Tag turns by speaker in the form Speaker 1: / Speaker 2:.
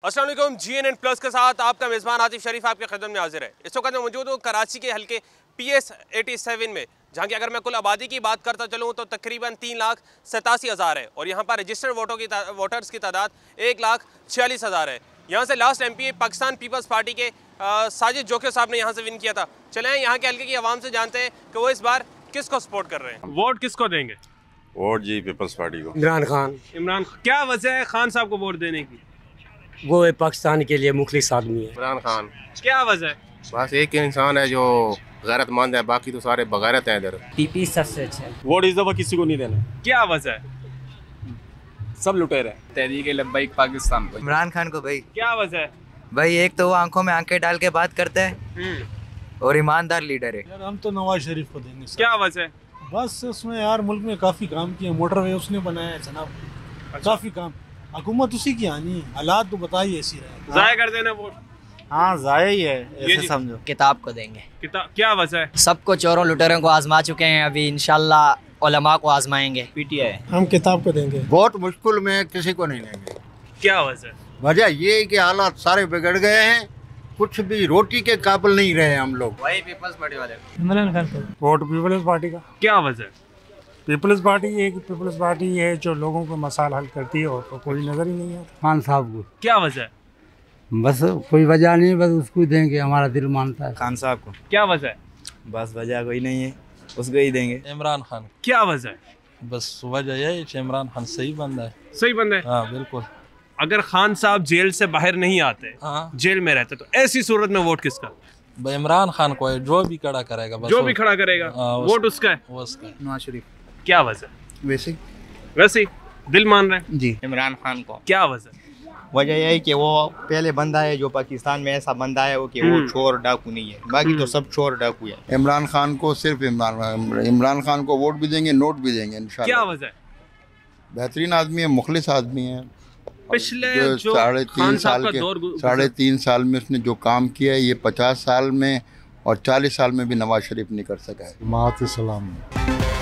Speaker 1: अस्सलाम वालेकुम। GNN plus के साथ आपका मेज़बान आतिफ शरीफ आपके खिदमत में हाजिर है। इस वक्त मैं मौजूद हूँ कराची के हल्के PS 87 में, जहाँ की अगर मैं कुल आबादी की बात करता चलूँ तो तकरीबन 3,87,000 है और यहाँ पर रजिस्टर्ड वोटर्स की तादाद 1,46,000 है। यहाँ से last MP Pakistan peoples party के साजिद जोखिर साहब ने यहाँ से विन किया था। चले यहाँ के हल्के की आवाम से जानते हैं कि वो इस बार किसको सपोर्ट कर रहे हैं। वोट किसको देंगे?
Speaker 2: वोट जी पीपल्स पार्टी को।
Speaker 3: इमरान खान।
Speaker 1: क्या वजह है खान साहब को वोट देने की?
Speaker 3: वो पाकिस्तान के लिए मुखलिस आदमी है।
Speaker 4: इमरान खान।
Speaker 1: क्या वजह है?
Speaker 4: बस एक ही इंसान है जो गैरतमंद है, बाकी तो सारे बगैरत हैं इधर।
Speaker 5: पीपी सबसे अच्छा है।
Speaker 6: वोट इस दफा किसी को नहीं देना।
Speaker 1: क्या वजह है?
Speaker 6: सब लुटेरे हैं।
Speaker 7: तहरीक लब्बैक पाकिस्तान को।
Speaker 5: इमरान खान को भाई।
Speaker 1: क्या वजह है?
Speaker 5: भाई एक तो वो आंखों में आंखें डाल के बात करता है और ईमानदार लीडर है।
Speaker 8: यार हम तो नवाज शरीफ को देंगे।
Speaker 1: क्या वजह है?
Speaker 8: बस उसमें यार मुल्क में काफ़ी काम किए, मोटरवे उसने बनाया है जनाब। काफ़ी काम, हुकूमत उसी की आनी है, हालात तो बताइए ऐसी रहे।
Speaker 1: जाया कर देना वोट।
Speaker 8: हाँ जाया ही है, ऐसे समझो।
Speaker 5: किताब को देंगे।
Speaker 1: किताब क्या वजह है?
Speaker 5: सबको चोरों लुटेरों को आजमा चुके हैं, अभी इंशाल्लाह उलमा को आजमाएंगे। PTI
Speaker 8: हम किताब को देंगे।
Speaker 9: बहुत मुश्किल में किसी को नहीं लेंगे।
Speaker 1: क्या वजह?
Speaker 9: वजह ये है कि हालात सारे बिगड़ गए हैं, कुछ भी रोटी के काबिल नहीं रहे हम लोग।
Speaker 4: वही पीपल्स पार्टी वाले।
Speaker 8: इमरान खान को वोट पीपल्स पार्टी का।
Speaker 1: क्या वजह?
Speaker 8: पीपल्स पार्टी है जो लोगों को मसाल हल करती है और तो कोई नजर ही नहीं आता।
Speaker 3: खान साहब को।
Speaker 1: क्या वजह?
Speaker 3: बस कोई वजह नहीं, बस उसको देंगे, हमारा दिल मानता है।
Speaker 7: खान साहब को।
Speaker 1: क्या वजह?
Speaker 7: बस वजह कोई नहीं है, उसको ही देंगे।
Speaker 6: इमरान खान।
Speaker 1: क्या वजह?
Speaker 6: बस वजह यही है इमरान खान सही बंदा है।
Speaker 1: सही बंदा है।
Speaker 6: हाँ बिल्कुल।
Speaker 1: अगर खान साहब जेल से बाहर नहीं आते,
Speaker 6: हाँ
Speaker 1: जेल में रहते, तो ऐसी सूरत में वोट किसका?
Speaker 6: इमरान खान को है, जो भी खड़ा करेगा बस
Speaker 1: जो भी खड़ा करेगा वोट उसका है।
Speaker 6: वो उसका है।
Speaker 7: नवाज शरीफ।
Speaker 1: क्या वजह?
Speaker 9: वैसे
Speaker 1: ही दिल मान रहे हैं।
Speaker 9: जी
Speaker 7: इमरान खान को।
Speaker 1: क्या वजह?
Speaker 4: वजह यह है कि वो पहले बंदा है जो पाकिस्तान में ऐसा बंदा है वो कि वो चोर डाकू नहीं है, बाकी तो सब चोर डाकू है।
Speaker 9: इमरान खान को सिर्फ इमरान खान को वोट भी देंगे, नोट भी देंगे इंशाल्लाह।
Speaker 1: क्या वजह?
Speaker 9: बेहतरीन आदमी है, मुखलिस आदमी है।
Speaker 1: पिछले
Speaker 9: जो 3.5 साल में उसने जो काम किया है, ये 50 साल में और 40 साल में भी नवाज शरीफ नहीं कर सका है।
Speaker 8: मात सलाम।